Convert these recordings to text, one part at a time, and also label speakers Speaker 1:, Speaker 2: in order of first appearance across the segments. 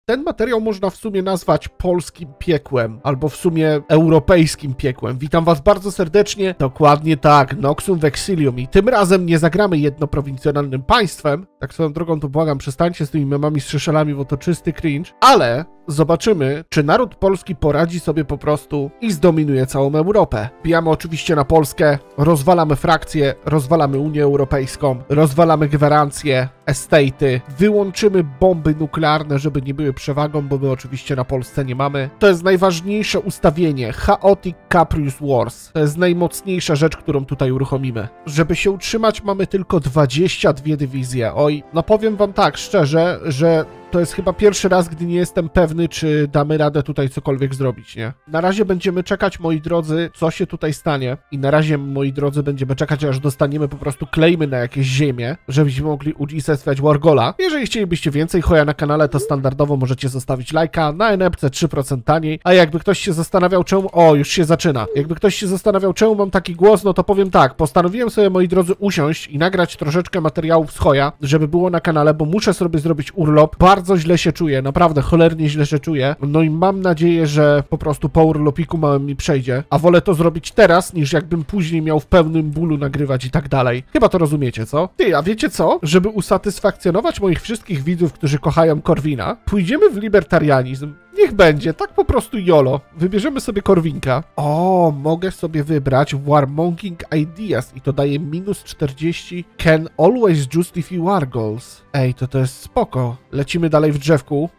Speaker 1: ten materiał można w sumie nazwać polskim piekłem, albo w sumie europejskim piekłem. Witam was bardzo serdecznie. Dokładnie tak, Noxum Vexilium. I tym razem nie zagramy jednoprowincjonalnym państwem. Tak swoją drogą to błagam, przestańcie z tymi memami z szyszelami, bo to czysty cringe. Ale zobaczymy, czy naród polski poradzi sobie po prostu i zdominuje całą Europę. Bijamy oczywiście na Polskę, rozwalamy frakcje, rozwalamy Unię Europejską, rozwalamy gwarancje, estate'y, wyłączymy bomby nuklearne, żeby nie były przewagą, bo my oczywiście na Polsce nie mamy. To jest najważniejsze ustawienie, Chaotic Caprius Wars. To jest najmocniejsza rzecz, którą tutaj uruchomimy. Żeby się utrzymać, mamy tylko 22 dywizje. Oj, no powiem wam tak szczerze, że to jest chyba pierwszy raz, gdy nie jestem pewny, czy damy radę tutaj cokolwiek zrobić, nie? Na razie będziemy czekać, moi drodzy, co się tutaj stanie. I na razie, moi drodzy, będziemy czekać, aż dostaniemy po prostu claimy na jakieś ziemię, żebyśmy mogli unicestwiać Wargola. Jeżeli chcielibyście więcej choja na kanale, to standardowo możecie zostawić lajka. Na NPC 3% taniej. A jakby ktoś się zastanawiał, czemu... O, już się zaczyna. Jakby ktoś się zastanawiał, czemu mam taki głos, no to powiem tak. Postanowiłem sobie, moi drodzy, usiąść i nagrać troszeczkę materiałów z choja, żeby było na kanale, bo muszę sobie zrobić urlop. Bardzo źle się czuję, naprawdę cholernie źle się czuję. No i mam nadzieję, że po prostu po urlopiku małym mi przejdzie. A wolę to zrobić teraz, niż jakbym później miał w pełnym bólu nagrywać i tak dalej. Chyba to rozumiecie, co? Ty, a wiecie co? Żeby usatysfakcjonować moich wszystkich widzów, którzy kochają Korwina, pójdziemy w libertarianizm. Niech będzie, tak po prostu YOLO. Wybierzemy sobie Korwinka. O, mogę sobie wybrać Warmonging Ideas i to daje minus 40. Can always justify war goals. Ej, to jest spoko. Lecimy dalej w drzewku.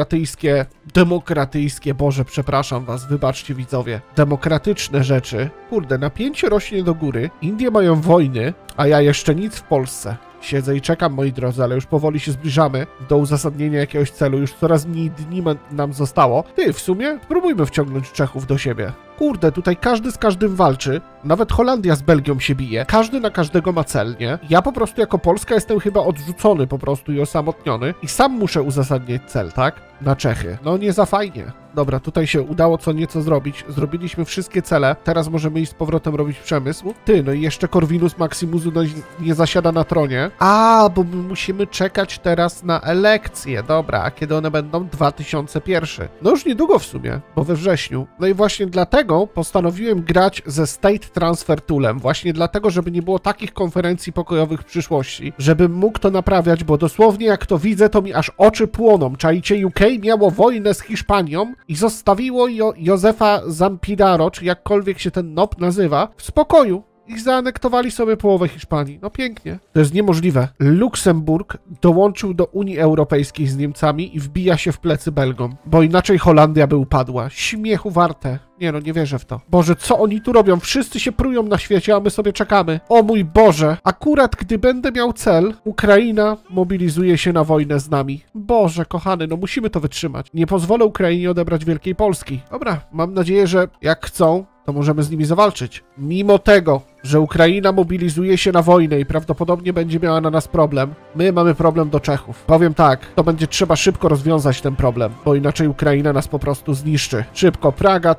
Speaker 1: Demokratyjskie, Boże, przepraszam was, wybaczcie widzowie. Demokratyczne rzeczy. Kurde, napięcie rośnie do góry. Indie mają wojny, a ja jeszcze nic w Polsce. Siedzę i czekam, moi drodzy, ale już powoli się zbliżamy do uzasadnienia jakiegoś celu. Już coraz mniej dni nam zostało. Ty, w sumie spróbujmy wciągnąć Czechów do siebie. Kurde, tutaj każdy z każdym walczy. Nawet Holandia z Belgią się bije. Każdy na każdego ma cel, nie? Ja po prostu jako Polska jestem chyba odrzucony po prostu i osamotniony. I sam muszę uzasadniać cel, tak? Na Czechy. No nie za fajnie. Dobra, tutaj się udało co nieco zrobić. Zrobiliśmy wszystkie cele. Teraz możemy iść z powrotem robić przemysł. Ty, no i jeszcze Corvinus Maximus nie zasiada na tronie. A, bo my musimy czekać teraz na elekcje. Dobra, a kiedy one będą? 2001. No już niedługo w sumie, bo we wrześniu. No i właśnie dlatego postanowiłem grać ze State Transfer Toolem. Właśnie dlatego, żeby nie było takich konferencji pokojowych w przyszłości. Żebym mógł to naprawiać, bo dosłownie jak to widzę, to mi aż oczy płoną. Czajcie, UK miało wojnę z Hiszpanią i zostawiło Józefa Zampidaro, czy jakkolwiek się ten nob nazywa, w spokoju. I zaanektowali sobie połowę Hiszpanii. No pięknie. To jest niemożliwe. Luksemburg dołączył do Unii Europejskiej z Niemcami i wbija się w plecy Belgom, bo inaczej Holandia by upadła. Śmiechu warte. Nie no, nie wierzę w to. Boże, co oni tu robią? Wszyscy się prują na świecie, a my sobie czekamy. O mój Boże. Akurat gdy będę miał cel, Ukraina mobilizuje się na wojnę z nami. Boże, kochany, no musimy to wytrzymać. Nie pozwolę Ukrainie odebrać Wielkiej Polski. Dobra, mam nadzieję, że jak chcą, to możemy z nimi zawalczyć. Mimo tego, że Ukraina mobilizuje się na wojnę i prawdopodobnie będzie miała na nas problem, my mamy problem do Czechów. Powiem tak, to będzie trzeba szybko rozwiązać ten problem, bo inaczej Ukraina nas po prostu zniszczy. Szybko, Praga,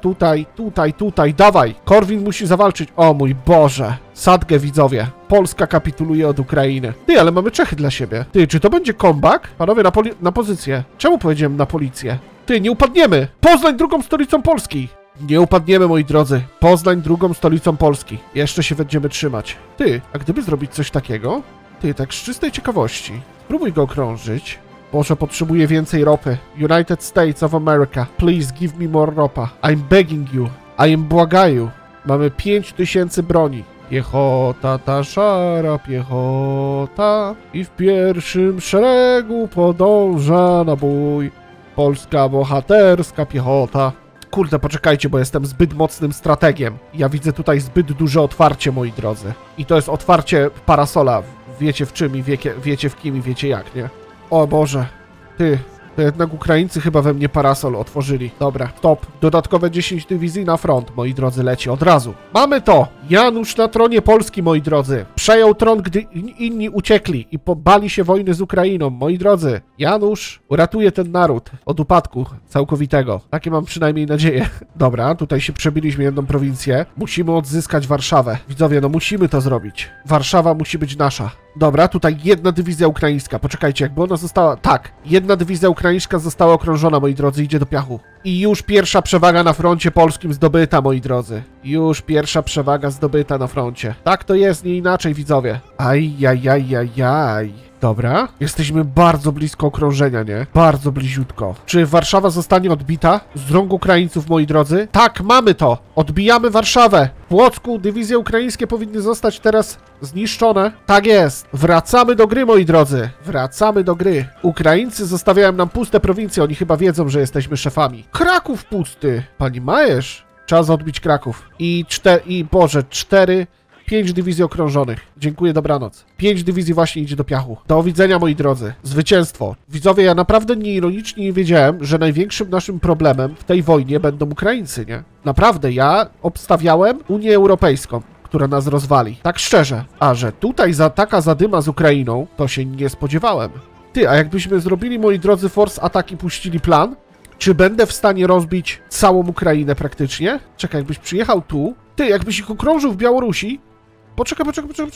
Speaker 1: tutaj, dawaj! Korwin musi zawalczyć. O mój Boże! Sadgę, widzowie. Polska kapituluje od Ukrainy. Ty, ale mamy Czechy dla siebie. Ty, czy to będzie comeback? Panowie, na pozycję. Czemu powiedziałem na policję? Ty, nie upadniemy! Poznań drugą stolicą Polski! Nie upadniemy, moi drodzy. Poznań drugą stolicą Polski. Jeszcze się będziemy trzymać. Ty, a gdyby zrobić coś takiego? Ty, tak z czystej ciekawości. Spróbuj go okrążyć. Boże, potrzebuję więcej ropy. United States of America. Please give me more ropa. I'm begging you. I am błagaju. Mamy 5000 broni. Piechota, ta szara piechota i w pierwszym szeregu podąża na bój. Polska bohaterska piechota. Kurde, poczekajcie, bo jestem zbyt mocnym strategiem. Ja widzę tutaj zbyt duże otwarcie, moi drodzy. I to jest otwarcie parasola. Wiecie w czym i wiecie w kim i wiecie jak, nie? O Boże. Ty, to jednak Ukraińcy chyba we mnie parasol otworzyli. Dobra, stop. Dodatkowe 10 dywizji na front, moi drodzy, leci od razu. Mamy to! Janusz na tronie Polski, moi drodzy. Przejął tron, gdy inni uciekli i pobali się wojny z Ukrainą, moi drodzy. Janusz uratuje ten naród od upadku całkowitego. Takie mam przynajmniej nadzieję. Dobra, tutaj się przebiliśmy jedną prowincję. Musimy odzyskać Warszawę. Widzowie, no musimy to zrobić. Warszawa musi być nasza. Dobra, tutaj jedna dywizja ukraińska. Poczekajcie, jakby ona została... Tak, jedna dywizja ukraińska została okrążona, moi drodzy, idzie do piachu. I już pierwsza przewaga na froncie polskim zdobyta, moi drodzy. Już pierwsza przewaga zdobyta na froncie. Tak to jest, nie inaczej, widzowie. Ajajajajaj. Dobra, jesteśmy bardzo blisko okrążenia, nie? Bardzo bliziutko. Czy Warszawa zostanie odbita z rąk Ukraińców, moi drodzy? Tak, mamy to! Odbijamy Warszawę! W Płocku dywizje ukraińskie powinny zostać teraz zniszczone. Tak jest! Wracamy do gry, moi drodzy! Wracamy do gry. Ukraińcy zostawiają nam puste prowincje, oni chyba wiedzą, że jesteśmy szefami. Kraków pusty! Pani Majesz? Czas odbić Kraków. I 5 dywizji okrążonych. Dziękuję, dobranoc. 5 dywizji właśnie idzie do piachu. Do widzenia, moi drodzy. Zwycięstwo. Widzowie, ja naprawdę nieironicznie nie wiedziałem, że największym naszym problemem w tej wojnie będą Ukraińcy, nie? Naprawdę, ja obstawiałem Unię Europejską, która nas rozwali. Tak szczerze. A że tutaj taka zadyma z Ukrainą, to się nie spodziewałem. Ty, a jakbyśmy zrobili, moi drodzy, force ataki, puścili plan, czy będę w stanie rozbić całą Ukrainę praktycznie? Czekaj, jakbyś przyjechał tu. Ty, jakbyś ich okrążył w Białorusi. Poczekaj.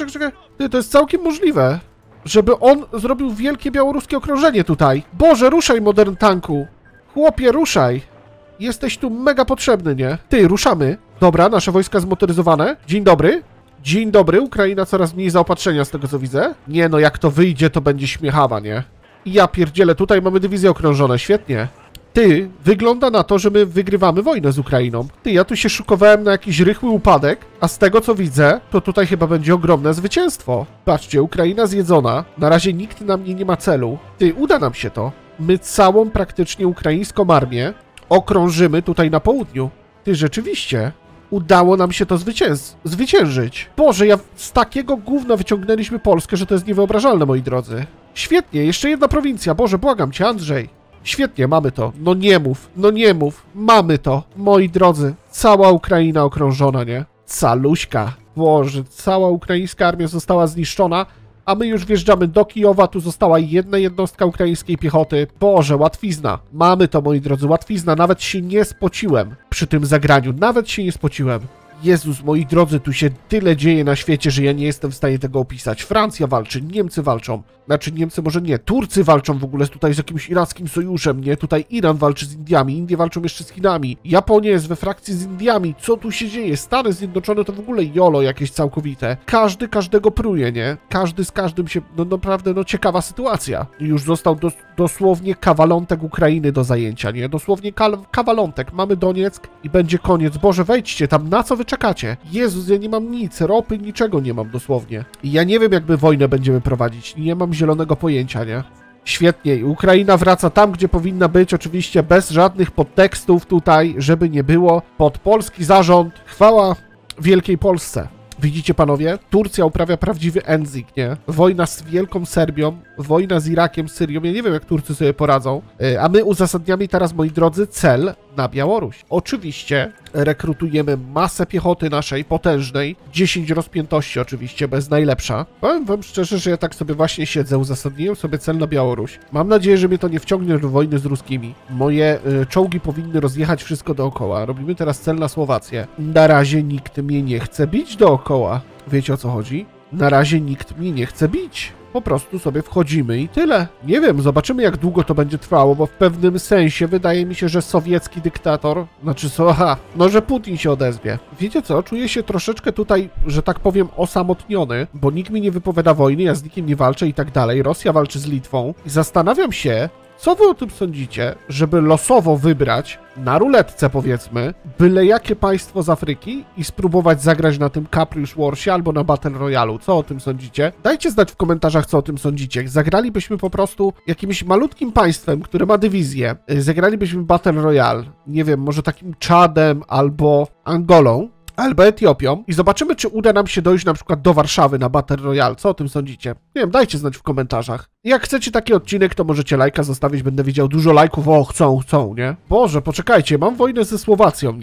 Speaker 1: Ty, to jest całkiem możliwe, żeby on zrobił wielkie białoruskie okrążenie tutaj. Boże, ruszaj, Modern Tanku. Chłopie, ruszaj. Jesteś tu mega potrzebny, nie? Ty, ruszamy. Dobra, nasze wojska zmotoryzowane. Dzień dobry. Dzień dobry. Ukraina coraz mniej zaopatrzenia z tego, co widzę. Nie, no jak to wyjdzie, to będzie śmiechawa, nie? I ja pierdzielę, tutaj mamy dywizje okrążone. Świetnie. Ty, wygląda na to, że my wygrywamy wojnę z Ukrainą. Ty, ja tu się szykowałem na jakiś rychły upadek, a z tego, co widzę, to tutaj chyba będzie ogromne zwycięstwo. Patrzcie, Ukraina zjedzona. Na razie nikt na mnie nie ma celu. Ty, uda nam się to. My całą praktycznie ukraińską armię okrążymy tutaj na południu. Ty, rzeczywiście. Udało nam się to zwyciężyć. Boże, z takiego gówna wyciągnęliśmy Polskę, że to jest niewyobrażalne, moi drodzy. Świetnie, jeszcze jedna prowincja. Boże, błagam cię, Andrzej. Świetnie, mamy to. No nie mów. Mamy to. Moi drodzy, cała Ukraina okrążona, nie? Caluśka. Boże, cała ukraińska armia została zniszczona, a my już wjeżdżamy do Kijowa, tu została jedna jednostka ukraińskiej piechoty. Boże, łatwizna. Mamy to, moi drodzy, łatwizna. Nawet się nie spociłem przy tym zagraniu. Nawet się nie spociłem. Jezus, moi drodzy, tu się tyle dzieje na świecie, że ja nie jestem w stanie tego opisać. Francja walczy, Niemcy walczą. Znaczy, Niemcy może nie, Turcy walczą w ogóle tutaj z jakimś irackim sojuszem, nie? Tutaj Iran walczy z Indiami, Indie walczą jeszcze z Chinami. Japonia jest we frakcji z Indiami. Co tu się dzieje? Stany Zjednoczone to w ogóle jolo jakieś całkowite. Każdy każdego pruje, nie? Każdy z każdym się, no naprawdę, no ciekawa sytuacja. Już został dosłownie kawalątek Ukrainy do zajęcia, nie? Dosłownie kawalątek. Mamy Donieck i będzie koniec. Boże, wejdźcie tam, na co wy czekacie? Jezus, ja nie mam nic, ropy, niczego nie mam dosłownie. I ja nie wiem, jakby wojnę będziemy prowadzić. Nie mam zielonego pojęcia, nie? Świetnie. Ukraina wraca tam, gdzie powinna być, oczywiście bez żadnych podtekstów tutaj, żeby nie było. Pod polski zarząd. Chwała Wielkiej Polsce. Widzicie, panowie? Turcja uprawia prawdziwy Enzik, nie? Wojna z Wielką Serbią, wojna z Irakiem, Syrią. Ja nie wiem, jak Turcy sobie poradzą. A my uzasadniamy teraz, moi drodzy, cel na Białoruś. Oczywiście rekrutujemy masę piechoty naszej, potężnej. 10 rozpiętości oczywiście, bez najlepsza. Powiem wam szczerze, że ja tak sobie właśnie siedzę, uzasadniłem sobie cel na Białoruś. Mam nadzieję, że mnie to nie wciągnie do wojny z ruskimi. Moje czołgi powinny rozjechać wszystko dookoła. Robimy teraz cel na Słowację. Na razie nikt mnie nie chce bić dookoła. Wiecie, o co chodzi? Na razie nikt mnie nie chce bić. Po prostu sobie wchodzimy i tyle. Nie wiem, zobaczymy, jak długo to będzie trwało, bo w pewnym sensie wydaje mi się, że sowiecki dyktator, że Putin się odezwie. Wiecie co, czuję się troszeczkę tutaj, że tak powiem, osamotniony, bo nikt mi nie wypowiada wojny, ja z nikim nie walczę i tak dalej. Rosja walczy z Litwą i zastanawiam się, co wy o tym sądzicie, żeby losowo wybrać, na ruletce powiedzmy, byle jakie państwo z Afryki i spróbować zagrać na tym Caprice Warsie albo na Battle Royale'u. Co o tym sądzicie? Dajcie znać w komentarzach, co o tym sądzicie. Zagralibyśmy po prostu jakimś malutkim państwem, które ma dywizję. Zagralibyśmy Battle Royale, nie wiem, może takim Czadem albo Angolą. Albo Etiopią i zobaczymy, czy uda nam się dojść na przykład do Warszawy na Battle Royale. Co o tym sądzicie? Nie wiem, dajcie znać w komentarzach. Jak chcecie taki odcinek, to możecie lajka zostawić, będę widział dużo lajków. O, chcą, nie? Boże, poczekajcie, mam wojnę ze Słowacją, nie?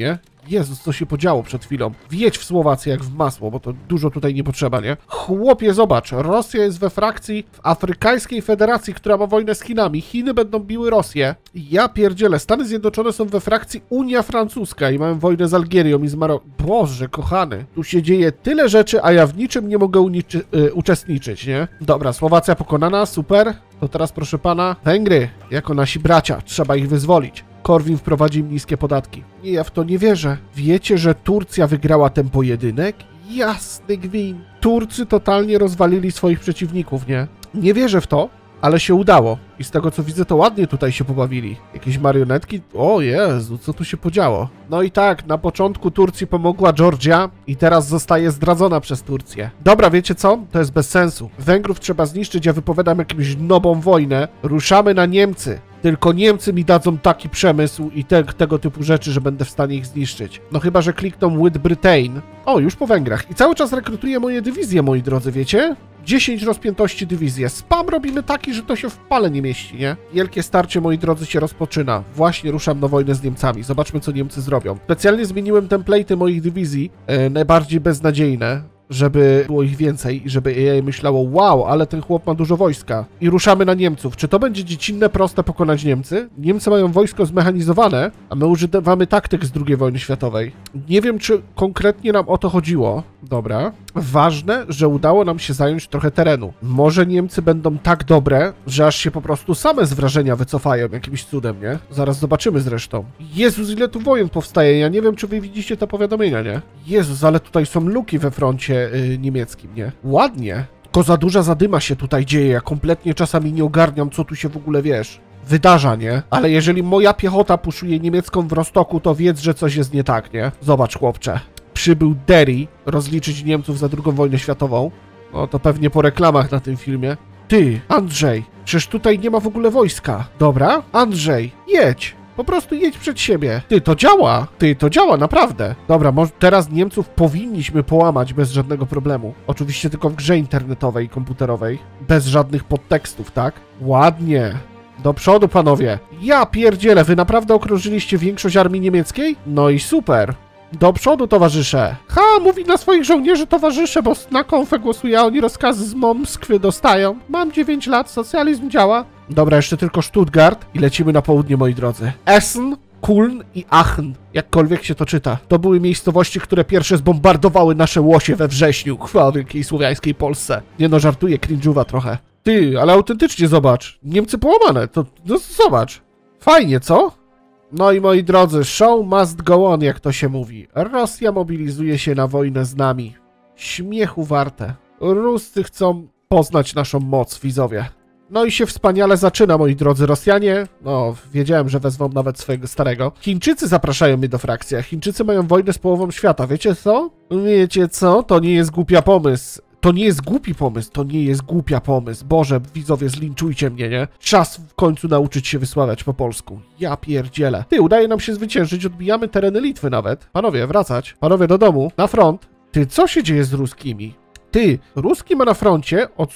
Speaker 1: Jezus, co się podziało przed chwilą. Wjedź w Słowację jak w masło, bo to dużo tutaj nie potrzeba, nie? Chłopie, zobacz, Rosja jest we frakcji w Afrykańskiej Federacji, która ma wojnę z Chinami. Chiny będą biły Rosję. Ja pierdzielę, Stany Zjednoczone są we frakcji Unia Francuska i mają wojnę z Algierią i z Marokiem. Boże, kochany, tu się dzieje tyle rzeczy, a ja w niczym nie mogę uczestniczyć, nie? Dobra, Słowacja pokonana, super. To teraz, proszę pana, Węgry, jako nasi bracia, trzeba ich wyzwolić. Korwin wprowadzi im niskie podatki. Nie, ja w to nie wierzę. Wiecie, że Turcja wygrała ten pojedynek? Jasny gwint. Turcy totalnie rozwalili swoich przeciwników, nie? Nie wierzę w to, ale się udało. I z tego, co widzę, to ładnie tutaj się pobawili. Jakieś marionetki? O Jezu, co tu się podziało? No i tak, na początku Turcji pomogła Georgia i teraz zostaje zdradzona przez Turcję. Dobra, wiecie co? To jest bez sensu. Węgrów trzeba zniszczyć, ja wypowiadam jakąś nową wojnę. Ruszamy na Niemcy. Tylko Niemcy mi dadzą taki przemysł i tego typu rzeczy, że będę w stanie ich zniszczyć. No chyba, że klikną with Britain. O, już po Węgrach. I cały czas rekrutuję moje dywizje, moi drodzy, wiecie? 10 rozpiętości dywizje. Spam robimy taki, że to się w pale nie mieści, nie? Wielkie starcie, moi drodzy, się rozpoczyna. Właśnie ruszam na wojnę z Niemcami. Zobaczmy, co Niemcy zrobią. Specjalnie zmieniłem template'y moich dywizji, najbardziej beznadziejne, żeby było ich więcej i żeby AI myślało, wow, ale ten chłop ma dużo wojska. I ruszamy na Niemców. Czy to będzie dziecinne, proste pokonać Niemcy? Niemcy mają wojsko zmechanizowane, a my używamy taktyk z II wojny światowej. Nie wiem, czy konkretnie nam o to chodziło. Dobra. Ważne, że udało nam się zająć trochę terenu. Może Niemcy będą tak dobre, że aż się po prostu same z wrażenia wycofają jakimś cudem, nie? Zaraz zobaczymy zresztą. Jezus, ile tu wojen powstaje. Ja nie wiem, czy wy widzicie te powiadomienia, nie? Jezus, ale tutaj są luki we froncie niemieckim, nie? Ładnie. Tylko za duża zadyma się tutaj dzieje. Ja kompletnie czasami nie ogarniam, co tu się w ogóle, wiesz, wydarza, nie? Ale jeżeli moja piechota puszuje niemiecką w Rostoku, to wiedz, że coś jest nie tak, nie? Zobacz, chłopcze. Przybył Derry rozliczyć Niemców za II wojnę światową. No to pewnie po reklamach na tym filmie. Ty, Andrzej, przecież tutaj nie ma w ogóle wojska. Dobra? Andrzej, jedź. Po prostu jedź przed siebie. Ty, to działa. Ty, to działa, naprawdę. Dobra, może teraz Niemców powinniśmy połamać bez żadnego problemu. Oczywiście tylko w grze internetowej i komputerowej. Bez żadnych podtekstów, tak? Ładnie. Do przodu, panowie. Ja pierdzielę, wy naprawdę okrążyliście większość armii niemieckiej? No i super. Do przodu, towarzysze. Ha, mówi na swoich żołnierzy towarzysze, bo na konfę głosuje, a oni rozkazy z Moskwy dostają. Mam 9 lat, socjalizm działa. Dobra, jeszcze tylko Stuttgart i lecimy na południe, moi drodzy. Essen, Kuln i Aachen, jakkolwiek się to czyta. To były miejscowości, które pierwsze zbombardowały nasze łosie we wrześniu. Chwała wielkiej słowiańskiej Polsce. Nie no, żartuję, cringe'uwa trochę. Ty, ale autentycznie zobacz. Niemcy połamane, to no, zobacz. Fajnie, co? No i moi drodzy, show must go on, jak to się mówi. Rosja mobilizuje się na wojnę z nami. Śmiechu warte. Ruscy chcą poznać naszą moc, widzowie. No i się wspaniale zaczyna, moi drodzy Rosjanie. No, wiedziałem, że wezwą nawet swojego starego. Chińczycy zapraszają mnie do frakcji, a Chińczycy mają wojnę z połową świata. Wiecie co? Wiecie co? To nie jest głupia pomysł. To nie jest głupi pomysł, to nie jest głupia pomysł. Boże, widzowie, zlinczujcie mnie, nie? Czas w końcu nauczyć się wysławiać po polsku. Ja pierdzielę. Ty, udaje nam się zwyciężyć, odbijamy tereny Litwy nawet. Panowie, wracać. Panowie, do domu, na front. Ty, co się dzieje z ruskimi? Ty, Ruski ma na froncie od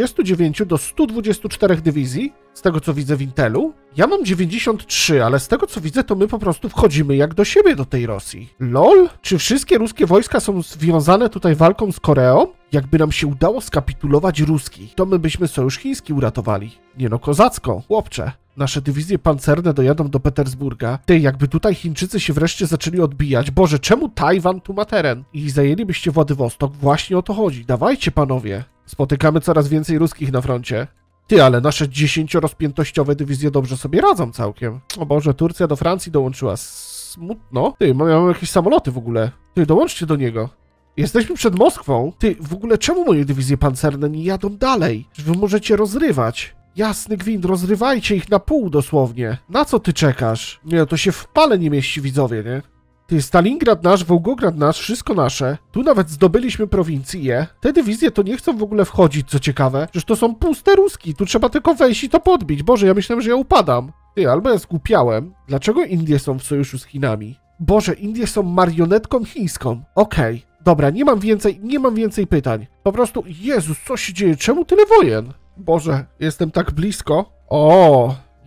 Speaker 1: 29 do 124 dywizji, z tego co widzę w Intelu. Ja mam 93, ale z tego co widzę, to my po prostu wchodzimy jak do siebie do tej Rosji. LOL? Czy wszystkie ruskie wojska są związane tutaj walką z Koreą? Jakby nam się udało skapitulować ruskich, to my byśmy sojusz chiński uratowali. Nie no, kozacko, chłopcze. Nasze dywizje pancerne dojadą do Petersburga. Ty, jakby tutaj Chińczycy się wreszcie zaczęli odbijać. Boże, czemu Tajwan tu ma teren? I zajęlibyście Władywostok? Właśnie o to chodzi. Dawajcie, panowie. Spotykamy coraz więcej ruskich na froncie. Ty, ale nasze 10-rozpiętościowe dywizje dobrze sobie radzą całkiem. O Boże, Turcja do Francji dołączyła. Smutno. Ty, mamy jakieś samoloty w ogóle. Ty, dołączcie do niego. Jesteśmy przed Moskwą. Ty, w ogóle czemu moje dywizje pancerne nie jadą dalej? Czy wy możecie rozrywać? Jasny gwint, rozrywajcie ich na pół dosłownie. Na co ty czekasz? Nie, to się w pale nie mieści, widzowie, nie? Ty, Stalingrad nasz, Wołgograd nasz, wszystko nasze. Tu nawet zdobyliśmy prowincję. Te dywizje to nie chcą w ogóle wchodzić, co ciekawe. Przecież to są puste Ruski, tu trzeba tylko wejść i to podbić. Boże, ja myślałem, że ja upadam. Ty, albo ja zgłupiałem. Dlaczego Indie są w sojuszu z Chinami? Boże, Indie są marionetką chińską. Okej. Dobra, nie mam więcej pytań. Po prostu, Jezus, co się dzieje? Czemu tyle wojen? Boże, jestem tak blisko. O,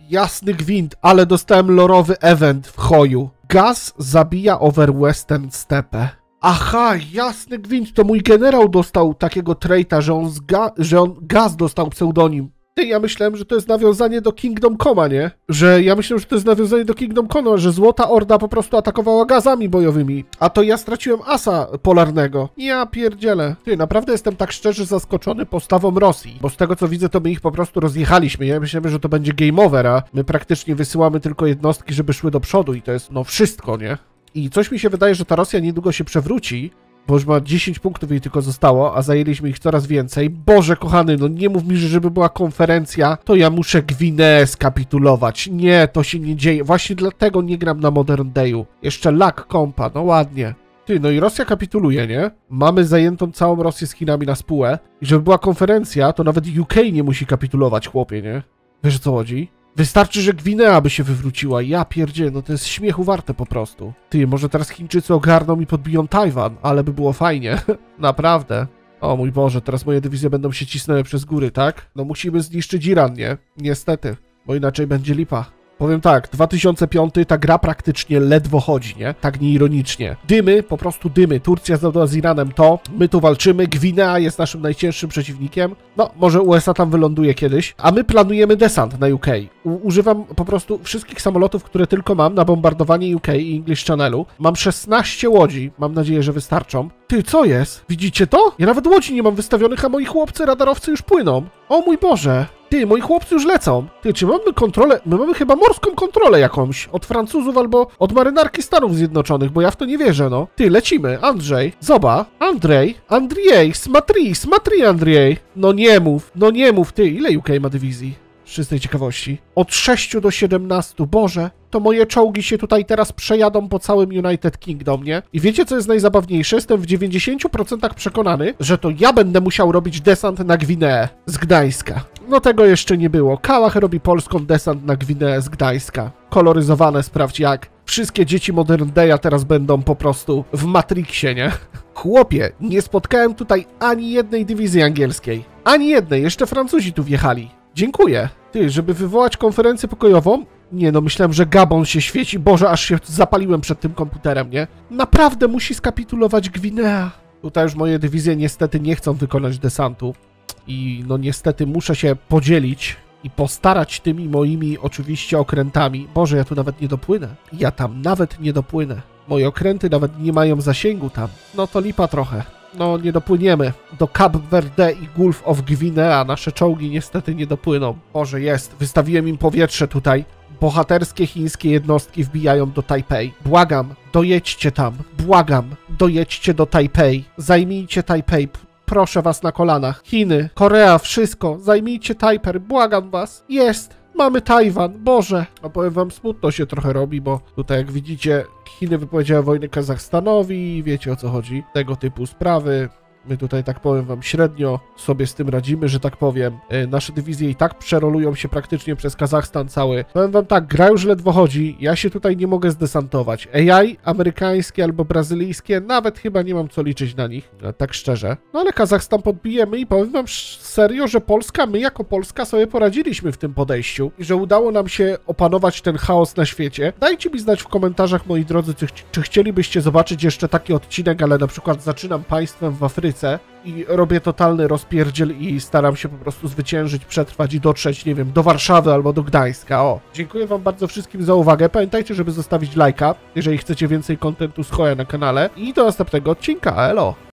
Speaker 1: Jasny gwint, ale dostałem lorowy event w choju. Gaz zabija over Western Steppe. Aha, jasny gwint, to mój generał dostał takiego traita, że on Gaz dostał pseudonim. Ty, ja myślałem, że to jest nawiązanie do Kingdom Coma, nie? Ja myślałem, że to jest nawiązanie do Kingdom Coma, że Złota Orda po prostu atakowała gazami bojowymi. A to ja straciłem asa polarnego. Ja pierdzielę. Ty, naprawdę jestem tak szczerze zaskoczony postawą Rosji. Bo z tego co widzę, to my ich po prostu rozjechaliśmy. Ja myślałem, że to będzie game over, a my praktycznie wysyłamy tylko jednostki, żeby szły do przodu i to jest no wszystko, nie? I coś mi się wydaje, że ta Rosja niedługo się przewróci, bo już ma 10 punktów jej tylko zostało, a zajęliśmy ich coraz więcej. Boże kochany, no nie mów mi, że żeby była konferencja, to ja muszę Gwineę skapitulować. Nie, to się nie dzieje. Właśnie dlatego nie gram na Modern Dayu. Jeszcze lag kompa, no ładnie. Ty, no i Rosja kapituluje, nie? Mamy zajętą całą Rosję z Chinami na spółę. I żeby była konferencja, to nawet UK nie musi kapitulować, chłopie, nie? Wiesz o co chodzi? Wystarczy, że Gwinea by się wywróciła. Ja pierdzie, no to jest śmiechu warte po prostu. Ty, może teraz Chińczycy ogarną i podbiją Tajwan, ale by było fajnie. Naprawdę. O mój Boże, teraz moje dywizje będą się cisnęły przez góry, tak? No musimy zniszczyć Iran, nie? Niestety, bo inaczej będzie lipa. Powiem tak, 2005 ta gra praktycznie ledwo chodzi, nie? Tak nieironicznie. Dymy, po prostu dymy. Turcja zadała z Iranem to, my tu walczymy, Gwinea jest naszym najcięższym przeciwnikiem. No, może USA tam wyląduje kiedyś, a my planujemy desant na UK. Używam po prostu wszystkich samolotów, które tylko mam na bombardowanie UK i English Channelu. Mam 16 łodzi, mam nadzieję, że wystarczą. Ty, co jest? Widzicie to? Ja nawet łodzi nie mam wystawionych, a moi chłopcy radarowcy już płyną. O mój Boże. Ty, moi chłopcy już lecą. Ty, czy mamy kontrolę? My mamy chyba morską kontrolę jakąś. Od Francuzów albo od marynarki Stanów Zjednoczonych, bo ja w to nie wierzę, no. Ty, lecimy. Andrzej. Zoba. Andrzej. Smatri, Andrzej. No nie mów, ty. Ile UK ma dywizji? Z czystej ciekawości. Od 6 do 17. Boże, to moje czołgi się tutaj teraz przejadą po całym United Kingdom, nie? I wiecie, co jest najzabawniejsze? Jestem w 90% przekonany, że to ja będę musiał robić desant na Gwineę z Gdańska. No tego jeszcze nie było. Kałach robi polską desant na Gwineę z Gdańska. Koloryzowane, sprawdź jak. Wszystkie dzieci Modern Day'a teraz będą po prostu w Matrixie, nie? Chłopie, nie spotkałem tutaj ani jednej dywizji angielskiej. Ani jednej, jeszcze Francuzi tu wjechali. Dziękuję. Ty, żeby wywołać konferencję pokojową? Nie no, myślałem, że Gabon się świeci. Boże, aż się zapaliłem przed tym komputerem, nie? Naprawdę musi skapitulować Gwinea. Tutaj już moje dywizje niestety nie chcą wykonać desantu. I no niestety muszę się podzielić i postarać tymi moimi oczywiście okrętami. Boże, ja tu nawet nie dopłynę. Ja tam nawet nie dopłynę. Moje okręty nawet nie mają zasięgu tam. No to lipa trochę. No nie dopłyniemy. Do Cape Verde i Gulf of Guinea nasze czołgi niestety nie dopłyną. Boże, jest. Wystawiłem im powietrze tutaj. Bohaterskie chińskie jednostki wbijają do Tajpej. Błagam, dojedźcie tam. Błagam, dojedźcie do Tajpej. Zajmijcie Tajpej. Proszę was na kolanach. Chiny, Korea, wszystko. Zajmijcie Tajpej. Błagam was. Jest. Mamy Tajwan. Boże. No powiem wam, smutno się trochę robi, bo tutaj jak widzicie, Chiny wypowiedziały wojnę Kazachstanowi. Wiecie o co chodzi. Tego typu sprawy. My tutaj, tak powiem wam, średnio sobie z tym radzimy, że tak powiem. Nasze dywizje i tak przerolują się praktycznie przez Kazachstan cały. Powiem wam tak, gra już ledwo chodzi, ja się tutaj nie mogę zdesantować. AI amerykańskie albo brazylijskie, nawet chyba nie mam co liczyć na nich, tak szczerze. No ale Kazachstan podbijemy i powiem wam serio, że Polska, my jako Polska sobie poradziliśmy w tym podejściu i że udało nam się opanować ten chaos na świecie. Dajcie mi znać w komentarzach, moi drodzy, czy chcielibyście zobaczyć jeszcze taki odcinek, ale na przykład zaczynam państwem w Afryce i robię totalny rozpierdziel i staram się po prostu zwyciężyć, przetrwać i dotrzeć, nie wiem, do Warszawy albo do Gdańska. O, dziękuję wam bardzo wszystkim za uwagę. Pamiętajcie, żeby zostawić lajka, jeżeli chcecie więcej kontentu z Hoja na kanale i do następnego odcinka. Elo!